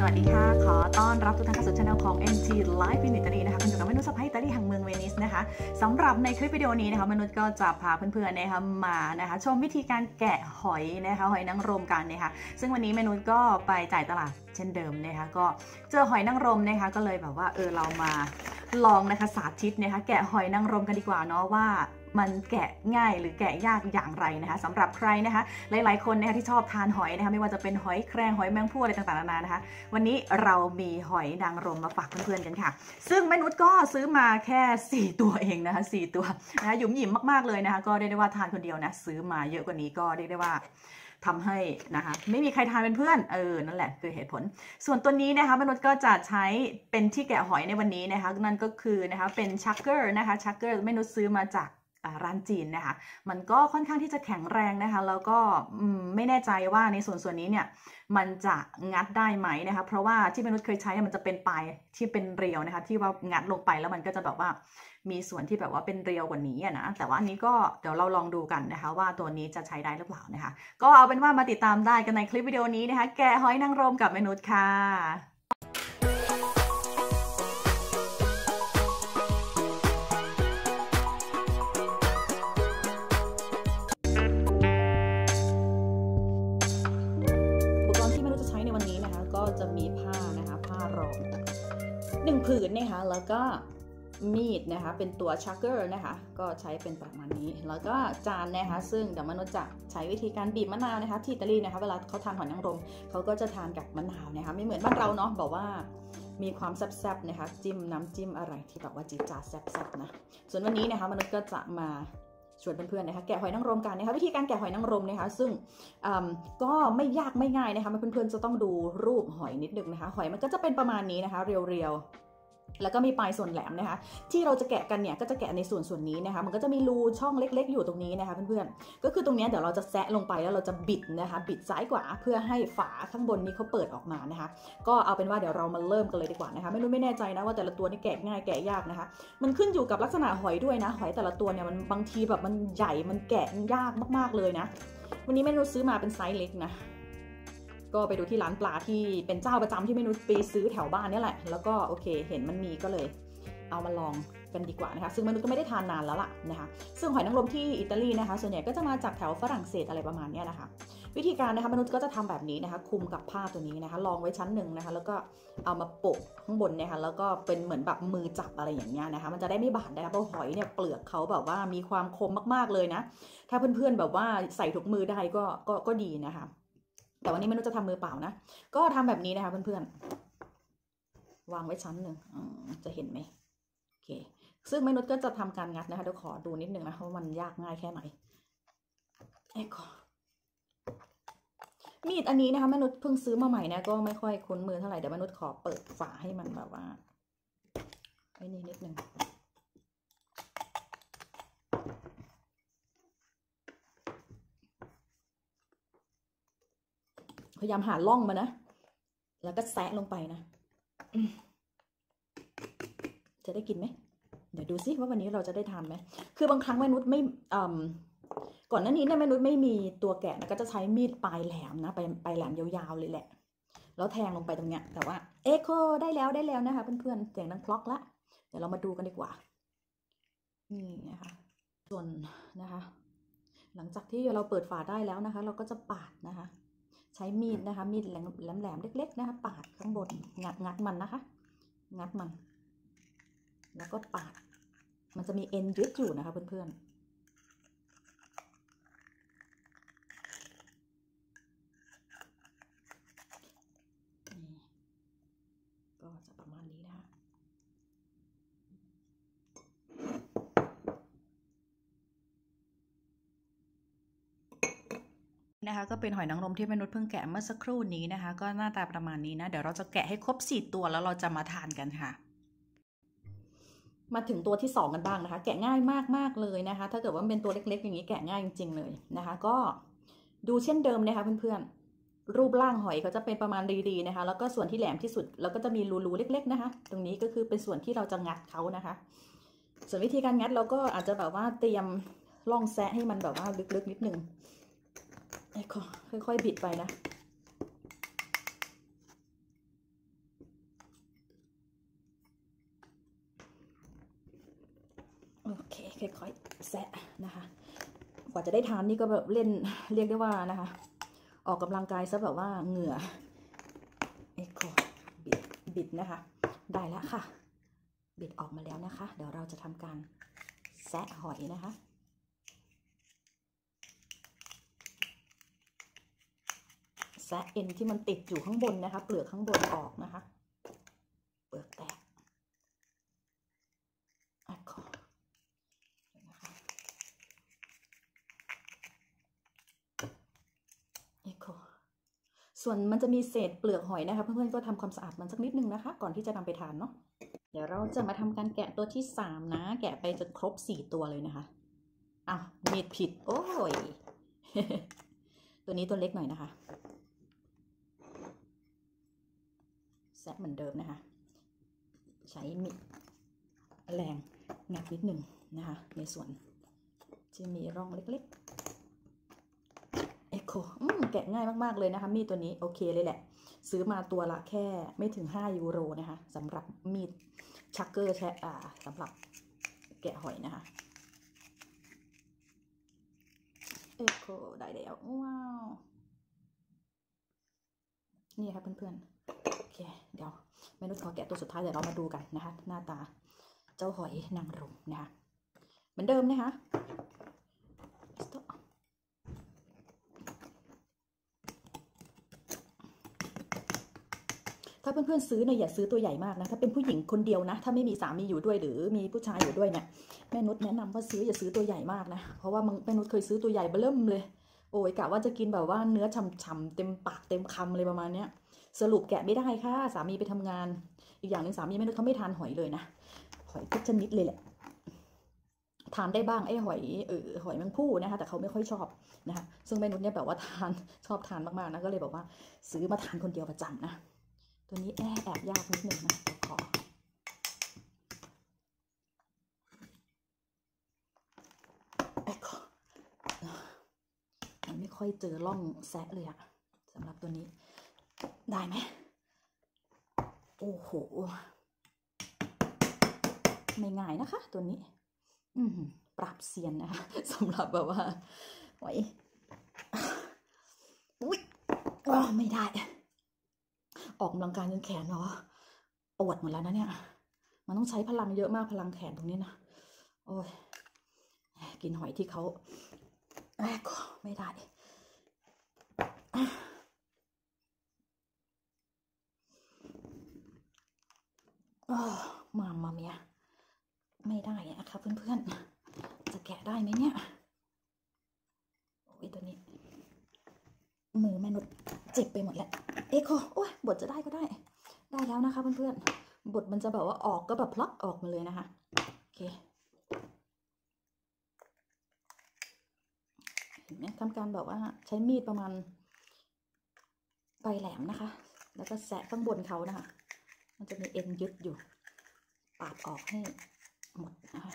วัสดีค่ะขอต้อนรับทุกท่านเข้าสู่ช่องของ NT Live in Italy นะคะคุณอยู่กับมนุษย์สะพ้ายอิตาลีแห่งเมืองเวนิสนะคะสำหรับในคลิปวิดีโอนี้นะคะมนุษย์ก็จะพาเพื่อนๆนะคะมานะคะชมวิธีการแกะหอยนะคะหอยนางรมกันนะคะซึ่งวันนี้มนุษย์ก็ไปจ่ายตลาดเช่นเดิมนะคะก็เจอหอยนางรมนะคะก็เลยแบบว่าเรามาลองนะคะสาธิตนะคะแกะหอยนางรมกันดีกว่าเนาะว่ามันแกะง่ายหรือแกะยากอย่างไรนะคะสำหรับใครนะคะหลายๆคนนะคะที่ชอบทานหอยนะคะไม่ว่าจะเป็นหอยแครงหอยแมงผู้อะไรต่างๆนานานะคะวันนี้เรามีหอยนางรมมาฝากเพื่อนๆกันค่ะซึ่งแม่นุชก็ซื้อมาแค่4ตัวเองนะคะ4ตัวนะคะหยุ่มหยิมมากๆเลยนะคะก็เรียกได้ว่าทานคนเดียวนะซื้อมาเยอะกว่านี้ก็เรียกได้ว่าทำให้นะคะไม่มีใครทานเป็นเพื่อนนั่นแหละคือเหตุผลส่วนตัวนี้นะคะมนุษย์ก็จะใช้เป็นที่แกะหอยในวันนี้นะคะนั่นก็คือนะคะเป็นชักเกอร์นะคะชักเกอร์มนุษย์ซื้อมาจากร้านจีนนะคะมันก็ค่อนข้างที่จะแข็งแรงนะคะแล้วก็ไม่แน่ใจว่าในส่วนนี้เนี่ยมันจะงัดได้ไหมนะคะเพราะว่าที่มนุษย์เคยใช้มันจะเป็นปลายที่เป็นเรียวนะคะที่ว่างัดลงไปแล้วมันก็จะแบบว่ามีส่วนที่แบบว่าเป็นเรียวกว่านี้นะแต่ว่าอันนี้ก็เดี๋ยวเราลองดูกันนะคะว่าตัวนี้จะใช้ได้หรือเปล่านะคะก็เอาเป็นว่ามาติดตามได้กันในคลิปวิดีโอนี้นะคะแกะหอยนางรมกับมนุษย์ค่ะก็จะมีผ้านะคะผ้ารอง1ผืนนะคะแล้วก็มีดนะคะเป็นตัวชักเกอร์นะคะก็ใช้เป็นประมาณนี้แล้วก็จานนะคะซึ่งเดี๋ยวมนุษย์จะใช้วิธีการบีบมะนาวนะคะที่อิตาลีนะคะเวลาเขาทานหอยนางรมเขาก็จะทานกับมะนาวนะคะไม่เหมือนบ้านเราเนาะบอกว่ามีความแซ่บๆนะคะจิ้มน้ำจิ้มอะไรที่แบบว่าจี๊ดจ๊าดแซ่บๆนะส่วนวันนี้นะคะมนุษย์ก็จะมาชวนเพื่อนๆนะคะแกะหอยนางรมกันนะคะวิธีการแกะหอยนางรมนะคะซึ่งก็ไม่ยากไม่ง่ายนะคะเพื่อนๆจะต้องดูรูปหอยนิดนึงนะคะหอยมันก็จะเป็นประมาณนี้นะคะเรียวๆแล้วก็มีปลายส่วนแหลมนะคะที่เราจะแกะกันเนี่ยก็จะแกะในส่วนนี้นะคะมันก็จะมีรูช่องเล็กๆอยู่ตรงนี้นะคะเพื่อนๆก็คือตรงนี้เดี๋ยวเราจะแซะลงไปแล้วเราจะบิดนะคะบิดซ้ายขวาเพื่อให้ฝาข้างบนนี้เขาเปิดออกมานะคะก็เอาเป็นว่าเดี๋ยวเรามาเริ่มกันเลยดีกว่านะคะไม่แน่ใจนะว่าแต่ละตัวนี่แกะง่ายแกะยากนะคะมันขึ้นอยู่กับลักษณะหอยด้วยนะหอยแต่ละตัวเนี่ยมันบางทีแบบมันใหญ่มันแกะยากมากๆเลยนะวันนี้เมนูซื้อมาเป็นไซส์เล็กนะก็ไปดูที่ร้านปลาที่เป็นเจ้าประจำที่เมนูไปซื้อแถวบ้านนี่แหละแล้วก็โอเคเห็นมันมีก็เลยเอามาลองกันดีกว่านะคะซึ่งเมนูก็ไม่ได้ทานนานแล้วล่ะนะคะซึ่งหอยนางรมที่อิตาลีนะคะส่วนใหญ่ก็จะมาจากแถวฝรั่งเศสอะไรประมาณนี้นะคะวิธีการนะคะมนุษย์ก็จะทำแบบนี้นะคะคลุมกับผ้าตัวนี้นะคะรองไว้ชั้นหนึ่งนะคะแล้วก็เอามาโปะข้างบนนะคะแล้วก็เป็นเหมือนแบบมือจับอะไรอย่างเงี้ยนะคะมันจะได้ไม่บาดนะคะเพราะหอยเนี่ยเปลือกเขาแบบว่ามีความคมมากๆเลยนะถ้าเพื่อนๆแบบว่าใส่ถุงมือได้ก็ดีนะคะแต่วันนี้มนุษย์จะทำมือเปล่านะก็ทำแบบนี้นะคะเพื่อนๆวางไว้ชั้นหนึ่งจะเห็นไหมโอเคซึ่งมนุษย์ก็จะทำการงัดนะคะเดี๋ยวขอดูนิดนึงนะว่ามันยากง่ายแค่ไหนมีดอันนี้นะคะมนุษย์เพิ่งซื้อมาใหม่นะก็ไม่ค่อยคุ้นมือเท่าไหร่เดี๋ยวมนุษย์ขอเปิดฝาให้มันแบบว่าไอ้นี่นิดนึงพยายามหาร่องมานะแล้วก็แซะลงไปนะจะได้กินไหมเดี๋ยวดูซิว่าวันนี้เราจะได้ทานไหมคือบางครั้งมนุษย์ไม่ก่อนหน้านี้เนี่ยมนุษย์ไม่มีตัวแกะนะก็จะใช้มีดปลายแหลมนะปลายแหลมยาวๆเลยแหละแล้วแทงลงไปตรงเนี้ยแต่ว่าได้แล้วนะคะเพื่อนๆเสียงดังคล็อกละเดี๋ยวเรามาดูกันดีกว่านี่นะคะส่วนนะคะหลังจากที่เราเปิดฝาได้แล้วนะคะเราก็จะปาดนะคะใช้มีดนะคะมีดแหลมเล็กๆนะคะปาดข้างบนงัดมันนะคะงัดมันแล้วก็ปาดมันจะมีเอ็นยึดอยู่นะคะเพื่อนๆก็จะประมาณนี้นะคะก็เป็นหอยนางรมที่มนุษย์เพิ่งแกะเมื่อสักครู่นี้นะคะก็หน้าตาประมาณนี้นะเดี๋ยวเราจะแกะให้ครบ4ตัวแล้วเราจะมาทานกันค่ะมาถึงตัวที่2กันบ้างนะคะแกะง่ายมากๆเลยนะคะถ้าเกิดว่าเป็นตัวเล็กๆอย่างนี้แกะง่ายจริงๆเลยนะคะก็ดูเช่นเดิมนะคะเพื่อนๆรูปร่างหอยเขาจะเป็นประมาณรีๆนะคะแล้วก็ส่วนที่แหลมที่สุดแล้วก็จะมีรูๆเล็กๆนะคะตรงนี้ก็คือเป็นส่วนที่เราจะงัดเขานะคะส่วนวิธีการงัดเราก็อาจจะแบบว่าเตรียมร่องแซะให้มันแบบว่าลึกๆนิดนึงค่อยๆบิดไปนะค่อยๆแซะนะคะกว่าจะได้ทานนี่ก็แบบเล่นเรียกได้ว่านะคะออกกำลังกายซะแบบว่าเหงื่อบิดนะคะได้แล้วค่ะบิดออกมาแล้วนะคะเดี๋ยวเราจะทำการแซะหอยนะคะแซะเอ็นที่มันติดอยู่ข้างบนนะคะเปลือกข้างบนออกนะคะเปลือกแตกส่วนมันจะมีเศษเปลือกหอยนะคะเพื่อนๆก็ทำความสะอาดมันสักนิดนึงนะคะก่อนที่จะนำไปทานเนาะเดี๋ยวเราจะมาทำการแกะตัวที่3นะแกะไปจนครบ4ตัวเลยนะคะอ้าวมีดผิดโอ้ย ตัวนี้ตัวเล็กหน่อยนะคะแซะเหมือนเดิมนะคะใช้มีดแรงงัดนิดนึงนะคะในส่วนที่มีร่องเล็กๆแกะง่ายมากๆเลยนะคะมีดตัวนี้โอเคเลยแหละซื้อมาตัวละแค่ไม่ถึง5 ยูโรนะคะสำหรับมีดชักเกอร์สำหรับแกะหอยนะคะได้แล้วว้าวนี่ค่ะเพื่อนๆโอเคเดี๋ยวแม่นุชขอแกะตัวสุดท้ายเดี๋ยวเรามาดูกันนะคะหน้าตาเจ้าหอยนางรมนะคะเหมือนเดิมนะคะถ้าเพื่อนๆซื้อเนี่ยอย่าซื้อตัวใหญ่มากนะถ้าเป็นผู้หญิงคนเดียวนะถ้าไม่มีสามีอยู่ด้วยหรือมีผู้ชายอยู่ด้วยเนี่ยแม่นุชแนะนำว่าอย่าซื้อตัวใหญ่มากนะเพราะว่าแม่นุชเคยซื้อตัวใหญ่เบิ่มเลยโอ้ยกะว่าจะกินแบบว่าเนื้อฉ่ำๆเต็มปากเต็มคำเลยประมาณเนี้ยสรุปแกะไม่ได้ค่ะสามีไปทำงานอีกอย่างหนึ่งสามีแม่นุชเขาไม่ทานหอยเลยนะหอยทุกชนิดเลยแหละทานได้บ้างไอ้หอยแมงผู้นะคะแต่เขาไม่ค่อยชอบนะคะซึ่งแม่นุชเนี่ยแบบว่าชอบทานมากๆนะก็เลยบอกว่าซื้อมาทานคนเดียวประจำนะตัวนี้แอบยากนิดนึงนะขอมันไม่ค่อยเจอร่องแซะเลยอะสำหรับตัวนี้ได้ไหมโอ้โหไม่ง่ายนะคะตัวนี้ปราบเซียนนะคะสำหรับแบบว่าไว้อุ้ยไม่ได้ออกกำลังกายจนแขนเนาะปวดหมดแล้วนะเนี่ยมันต้องใช้พลังเยอะมากพลังแขนตรงนี้นะโอ้ยกินหอยที่เขาไม่ได้มาเมียไม่ได้อะค่ะเพื่อนๆจะแกะได้ไหมเนี่ยโอ้ยตัวนี้มือแม่นุชเจ็บไปหมดแล้วโอ้ยบทจะได้ก็ได้แล้วนะคะเพื่อนๆบทมันจะแบบว่าออกก็แบบพลักออกมาเลยนะคะโอเคเห็นไหมทำการแบบว่าใช้มีดประมาณปลายแหลมนะคะแล้วก็แสะข้างบนเขานะคะมันจะมีเอ็นยึดอยู่ปาดออกให้หมดนะคะ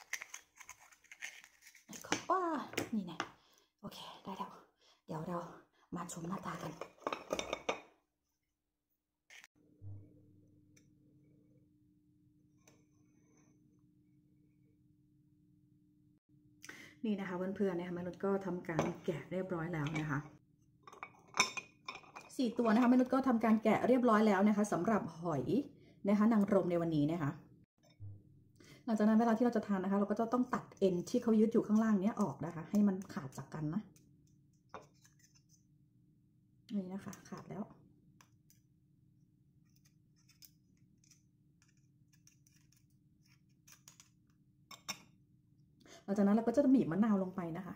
นี่ไงโอเคได้แล้วเดี๋ยวเรามาชมหน้าตากันนี่นะคะเพื่อนๆนะคะแม่นุชก็ทำการแกะเรียบร้อยแล้วนะคะ4 ตัวนะคะแม่นุชก็ทำการแกะเรียบร้อยแล้วนะคะสำหรับหอยนะคะนางรมในวันนี้นะคะหลังจากนั้นเวลาที่เราจะทานนะคะเราก็จะต้องตัดเอ็นที่เขายึดอยู่ข้างล่างนี้ออกนะคะให้มันขาดจากกันนะนี่นะคะขาดแล้วหลังจากนั้นเราก็จะบีบมะนาวลงไปนะคะ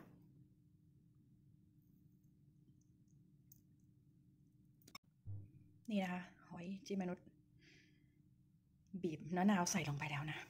นี่นะคะหอยที่แม่นุชบีบมะนาวใส่ลงไปแล้วนะ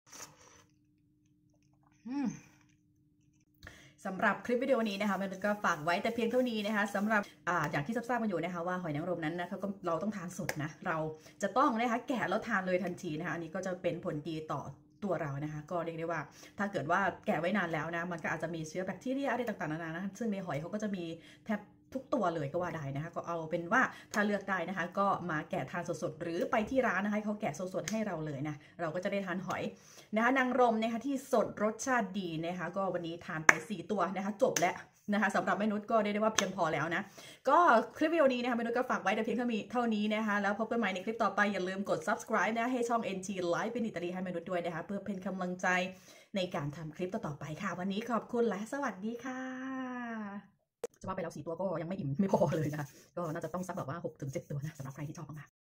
สำหรับคลิปวิดีโอนี้นะคะแม่นุชก็ฝากไว้แต่เพียงเท่านี้นะคะสำหรับอย่างที่ทราบกันอยู่นะคะว่าหอยนางรมนั้นนะคะเราต้องทานสดนะเราจะต้องนะคะแกะแล้วทานเลยทันทีนะคะอันนี้ก็จะเป็นผลดีต่อตัวเรานะคะก็เรียกได้ว่าถ้าเกิดว่าแกะไว้นานแล้วนะมันก็อาจจะมีเชื้อแบคทีเรียอะไรต่างๆนานานะซึ่งในหอยเขาก็จะมีทุกตัวเลยก็ว่าได้นะคะก็เอาเป็นว่าถ้าเลือกได้นะคะก็มาแกะทานสดๆหรือไปที่ร้านนะคะเขาแกะสดๆให้เราเลยนะเราก็จะได้ทานหอยนะคะนางรมนะคะที่สดรสชาติดีนะคะก็วันนี้ทานไป4ตัวนะคะจบแล้วนะคะสำหรับแม่นุชก็ได้ว่าเพียงพอแล้วนะก็คลิปวิดีโอนี้นะคะแม่นุชก็ฝากไว้แต่เพียงเท่านี้นะคะแล้วพบกันใหม่ในคลิปต่อไปอย่าลืมกด subscribe นะให้ช่อง NT Live เป็นอิตาลีให้แม่นุชด้วยนะคะเพื่อเป็นกำลังใจในการทำคลิปต่อๆไปค่ะวันนี้ขอบคุณและสวัสดีค่ะจะว่าไปแล้ว4ตัวก็ยังไม่อิ่มไม่พอเลยนะก็น่าจะต้องสักแบบว่า6 ถึง 7 ตัวนะสำหรับใครที่ชอบมาก